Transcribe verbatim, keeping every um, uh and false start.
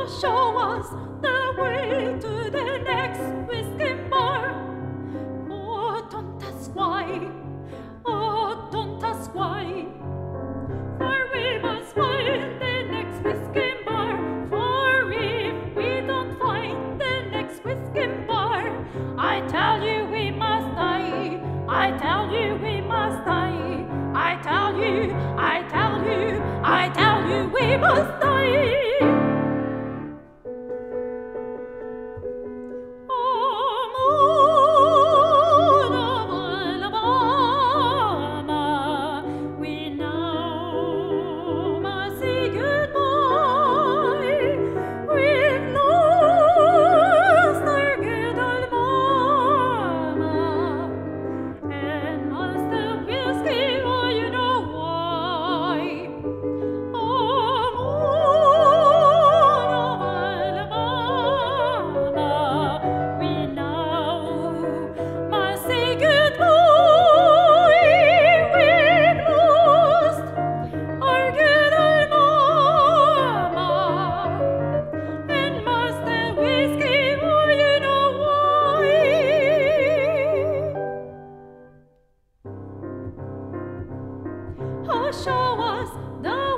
show us the way to the next whiskey bar. Oh, don't ask why, oh, don't ask why, for we must find the next whiskey bar. For if we don't find the next whiskey bar, I tell you we must die, I tell you we must die, I tell you, I tell you, I tell you we must die. Show us the